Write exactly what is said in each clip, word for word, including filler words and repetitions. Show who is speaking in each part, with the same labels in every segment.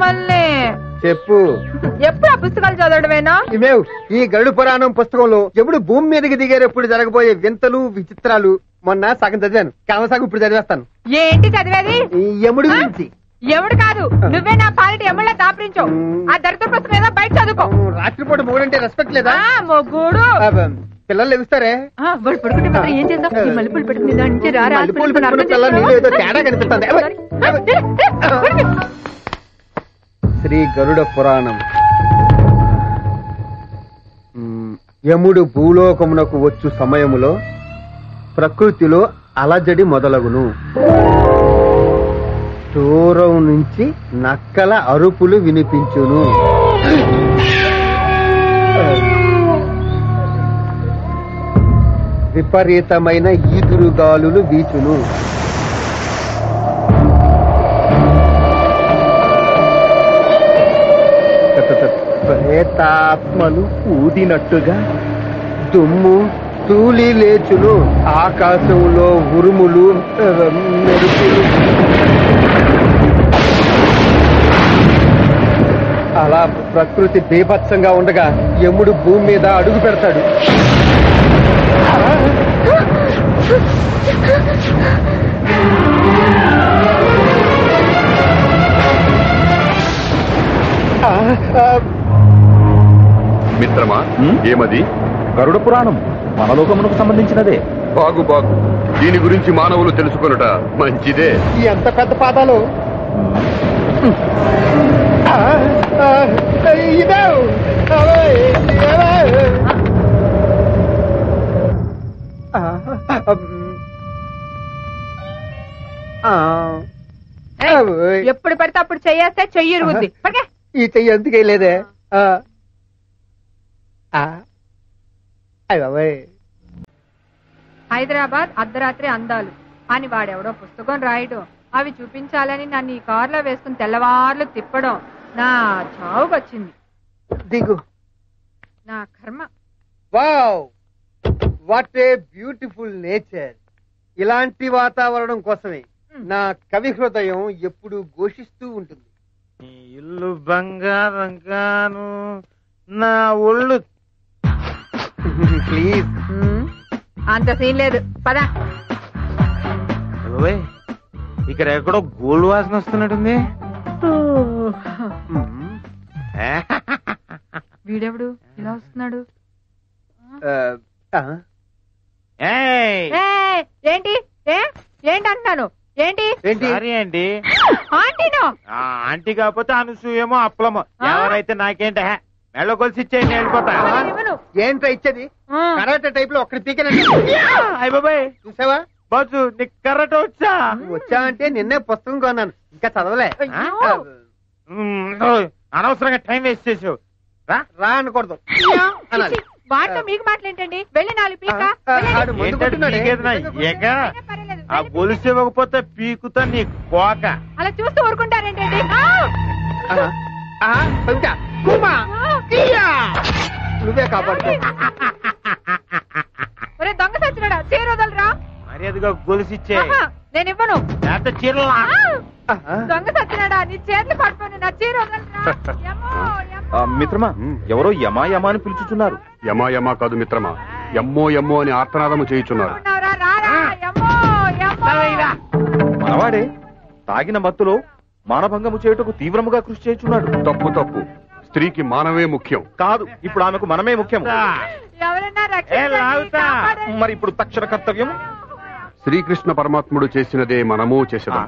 Speaker 1: మమ్మల్ని.
Speaker 2: చెప్పు.
Speaker 1: ఎప్పుడు ఆ పుస్తకాలు చదవడమేనా?
Speaker 2: ఇవేవ్ ఈ గరుడ పురాణం పుస్తకంలో ఎప్పుడు భూమి మీదకి దిగేటప్పుడు జరగబోయే వింతలు విచిత్రాలు మొన్న సగం చదివాను, కావ సగం ఇప్పుడు చదివేస్తాను.
Speaker 1: ఏంటి చదివేది?
Speaker 2: యముడి గురించి.
Speaker 1: ఎవడు కాదు, నువ్వే నా పాలిటి ఎమ్మెల్యే దాపరించావు. ఆ దరిద్ర పుస్తకం ఏదో బయట చదువుకో.
Speaker 2: రాత్రిపూట మొగుడంటే రెస్పెక్ట్ లేదా?
Speaker 1: మొగుడు
Speaker 2: పిల్లలు లెగుస్తారే,
Speaker 1: వాడు పడుకుంటే మాత్రం ఏం చేద్దాం? మల్లెపూలు పెట్టుకుని నుంచి రారా
Speaker 2: తేడా కనిపిస్తుంది. శ్రీ గరుడ పురాణం. యముడు భూలోకమునకు వచ్చు సమయములో ప్రకృతిలో అలజడి మొదలగును. దూరం నుంచి నక్కల అరుపులు వినిపించును. విపరీతమైన ఈదురుగాలులు వీచును. ప్రేతాత్మలు ఊదినట్టుగా దుమ్ము తూలి లేచును. ఆకాశంలో ఉరుములు మెరుపులు. అలా ప్రకృతి బీభత్సంగా ఉండగా యముడు భూమి మీద అడుగు పెడతాడు.
Speaker 3: మిత్రమా, ఏమది?
Speaker 4: గరుడ పురాణం మనలోకమునకు సంబంధించినదే.
Speaker 3: బాగు బాగు, దీని గురించి మానవులు తెలుసుకొనుట మంచిదే.
Speaker 2: ఎంత పెద్ద పాదాలు!
Speaker 1: ఎప్పుడు పడితే అప్పుడు చెయ్యేస్తే చెయ్యి ఇరుగుద్ది.
Speaker 2: ఈ చెయ్యి ఎందుకే లేదే?
Speaker 1: హైదరాబాద్ అర్ధరాత్రి అందాలు అని వాడెవడో పుస్తకం రాయడం, అవి చూపించాలని నన్ను ఈ కారులో వేసుకుని తెల్లవార్లు తిప్పడం నా చావుకొచ్చింది.
Speaker 2: దిగు.
Speaker 1: నా కర్మ.
Speaker 2: Wow, what a beautiful nature. ఇలాంటి వాతావరణం కోసమే నా కవి హృదయం ఎప్పుడు ఘోషిస్తూ ఉంటుంది.
Speaker 5: ఇల్లు బంగారం గాను, నా ఒళ్ళు.
Speaker 2: ప్లీజ్.
Speaker 1: అంత సీన్ లేదు, పద.
Speaker 5: ఇక్కడ ఎక్కడో గోల్డ్ వాసన వస్తున్నట్టుంది.
Speaker 1: వీడెవడు ఇలా వస్తున్నాడు? ఏంటి ఏంటి అంటున్నాను? ఏంటి
Speaker 5: సారీ అండి.
Speaker 1: ఆంటీనో?
Speaker 5: ఆంటీ కాకపోతే అనసూయమో అప్పలమో ఎవరైతే నాకేంట మెళ్ళ కొలిసి ఇచ్చేయండి, వెళ్ళిపోతా.
Speaker 2: ఏంట్రా ఇచ్చేది? కరాటే టైప్ లో ఒక్కడి పీకనండి.
Speaker 5: అయ్య బాబాయ్,
Speaker 2: చూసావా
Speaker 5: బాజు నీకు కరాటే వచ్చా?
Speaker 2: వచ్చా అంటే నిన్నే పుస్తకం కొన్నాను, ఇంకా చదవలే.
Speaker 5: అనవసరంగా టైం వేస్ట్ చేసావు.
Speaker 2: రా అనకూడదు.
Speaker 1: వాటితో మీకు మాట్లాడండి. వెళ్ళి నాలుగు పీక.
Speaker 5: ఆ గొలుసు ఇవ్వకపోతే పీకుతా నీ కోక.
Speaker 1: అలా చూస్తూ ఊరుకుంటారేంటండి?
Speaker 2: నువ్వే కాపాడుకో.
Speaker 1: ఒరే దొంగ సచ్చినాడా, చీర వదలరా.
Speaker 5: మర్యాదగా గొలుసు ఇచ్చే.
Speaker 1: నేను ఇవ్వను.
Speaker 5: చీరలు
Speaker 1: దొంగ సచ్చినాడా, నీ చేతులు పట్టుకొని నా చీర వదలరా.
Speaker 4: మిత్రమా, ఎవరో యమా యమా అని పిలుచుతున్నారు.
Speaker 3: యమా యమా కాదు మిత్రమా, ఎమ్మో ఎమ్మో అని ఆర్తనాదము చేయుచున్నారు.
Speaker 4: మనవాడే తాగిన మత్తులో మానభంగము చేయుటకు తీవ్రముగా కృషి చేయుచున్నాడు.
Speaker 3: తప్పు తప్పు, స్త్రీకి మానవే ముఖ్యం.
Speaker 4: కాదు, ఇప్పుడు ఆమెకు మనమే ముఖ్యం. మరి ఇప్పుడు తక్షణ కర్తవ్యం
Speaker 3: శ్రీకృష్ణ పరమాత్ముడు చేసినదే మనము చేసేదాం.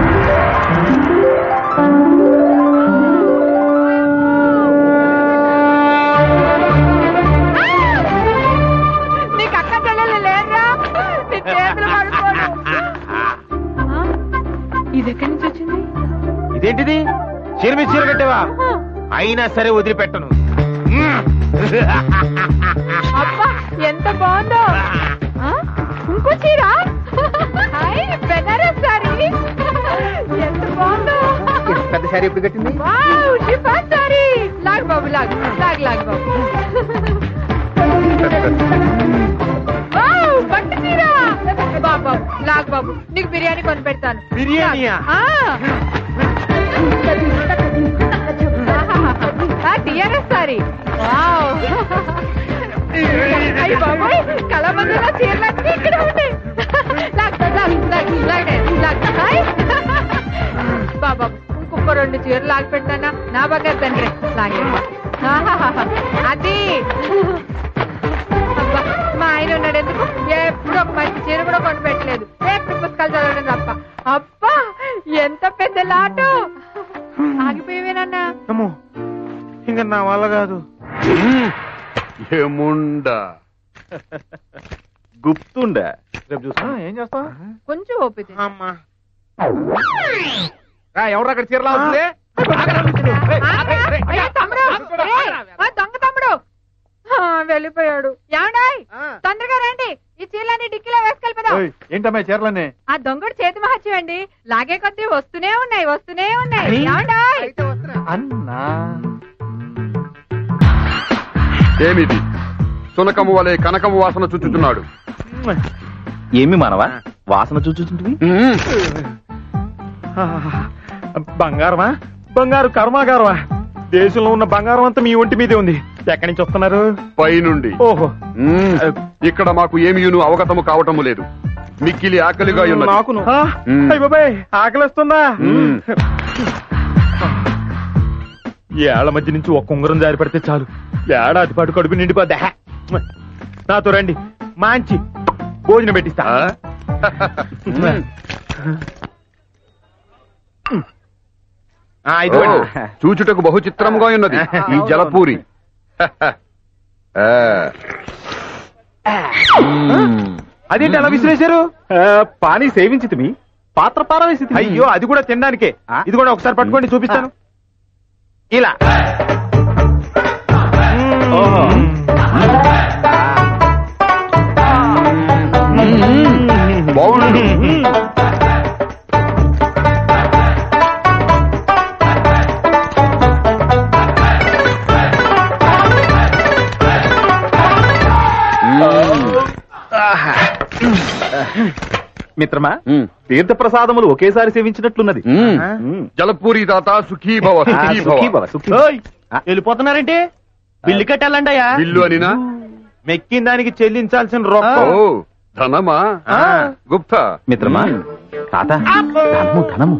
Speaker 1: ఇది ఎక్కడి నుంచి వచ్చింది?
Speaker 5: ఇదేంటిది? చీర మీద చీర కట్టావా? అయినా సరే వదిలిపెట్టను.
Speaker 1: అబ్బా ఎంత బాగుందో. ఇంకో చీర, బెనారస్ సారీ, ఎంత బాగుందో.
Speaker 2: పెద్ద సారీ ఎప్పుడు కట్టింది?
Speaker 1: షిఫాన్ సారీ. లాగ్ బాబు, లాగ్ లాగ్ లాగ్ బాబు. పట్టు చీర. బాబు లాగ్ బాబు, నీకు బిర్యానీ కొని పెడతాను.
Speaker 5: బిర్యానీయా?
Speaker 1: టిఆర్ఎస్ సారీ అయ్యి బాబోయ్ కళామందిలో చీరలన్నీ ఇక్కడ ఉంటాయి బాబా ఇంకొక రెండు చీరలు లాగి పెట్టానా నా బాగా తండ్రి లాగే అది అబ్బా మా ఆయన ఉన్నాడు ఎందుకు ఎప్పుడు ఒక మంచి చీర కూడా కొని పెట్టలేదు ఎప్పుడు పుస్తకాలు చదవడం తప్ప అబ్బా ఎంత పెద్ద లాటు ఆగిపోయేవేనన్నా
Speaker 5: ఇంకా నా వల్ల కాదు
Speaker 3: ఏముండా
Speaker 4: గుప్తుండే రేపు చూసా ఏం చేస్తా
Speaker 1: కొంచెం ఓపిక
Speaker 5: అమ్మా
Speaker 4: ఎవరు అక్కడ చీరలా వస్తుంది
Speaker 1: తమ్ముడు దొంగ తమ్ముడు వెళ్ళిపోయాడు ఏమండాయ్ తొందరగా రండి ఈ చీరలన్నీ డిక్కీలో వేసుకెళ్ళిపోదాం
Speaker 4: ఏంటమ్మా చీరలన్నీ
Speaker 1: ఆ దొంగడు చేతి మహత్యం అండి లాగే కొద్దీ వస్తూనే ఉన్నాయి వస్తూనే ఉన్నాయి ఏమండాయ్
Speaker 4: అన్నా
Speaker 3: ఏమిది సునకము వలె కనకము వాసన చుచ్చుతున్నాడు.
Speaker 4: ఏమి మానవా వాసన చూచుంటివి బంగారమా బంగారు కర్మాగారమా దేశంలో ఉన్న బంగారం అంతా మీ ఒంటి మీదే ఉంది ఎక్కడి నుంచి వస్తున్నారు
Speaker 3: పైనుండి.
Speaker 4: ఓహో
Speaker 3: ఇక్కడ మాకు ఏమియును అవగతము కావటము లేదు. మిక్కిలి ఆకలిగా ఉన్నది.
Speaker 4: నాకును అయ్య బాబాయ్ ఆకలిస్తుందా ఏళ్ల మధ్య నుంచి ఒక్క ఉంగరం జారి పడితే చాలు ఏడాది పాటు కడుపు నిండిపోద్దా నాతో రండి మంచి భోజనం పెట్టిస్తా
Speaker 3: చూచుటకు బహు చిత్రముగా ఉన్నది ఈ జలపూరి.
Speaker 4: అదేంటి ఎలా విసిరేశారు పానీ సేవించి మీ పాత్ర పారవేసి అయ్యో అది కూడా తినడానికే ఇది కూడా ఒకసారి పట్టుకోండి చూపిస్తాను ఇలా
Speaker 3: బాగుండు.
Speaker 4: మిత్రమా తీర్థ ప్రసాదములు ఒకేసారి సేవించినట్లున్నది
Speaker 3: జలపూరి దాత సుఖీభవ సుఖీభవ.
Speaker 5: వెళ్ళిపోతున్నారంటే బిల్లు కట్టాలండి అయ్యా
Speaker 3: బిల్లు అనినా
Speaker 5: మెక్కిన దానికి చెల్లించాల్సిన రొక్క
Speaker 3: ఓ ధనమా గుప్తా
Speaker 4: మిత్రమా తాత ధనము ధనము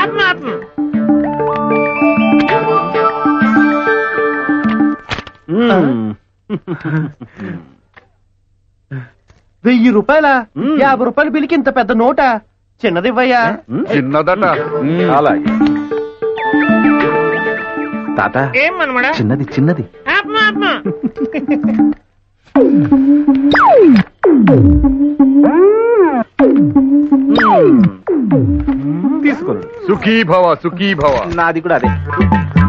Speaker 5: వెయ్యి రూపాయల యాభై రూపాయల బిల్లుకి ఇంత పెద్ద నోట చిన్నది ఇవ్వయ్యా
Speaker 3: చిన్నదట.
Speaker 4: అలాగే తాత చిన్నది చిన్నది తీసుకోండి
Speaker 3: సుఖీభవ సుఖీభవ.
Speaker 4: నాది కూడా అదే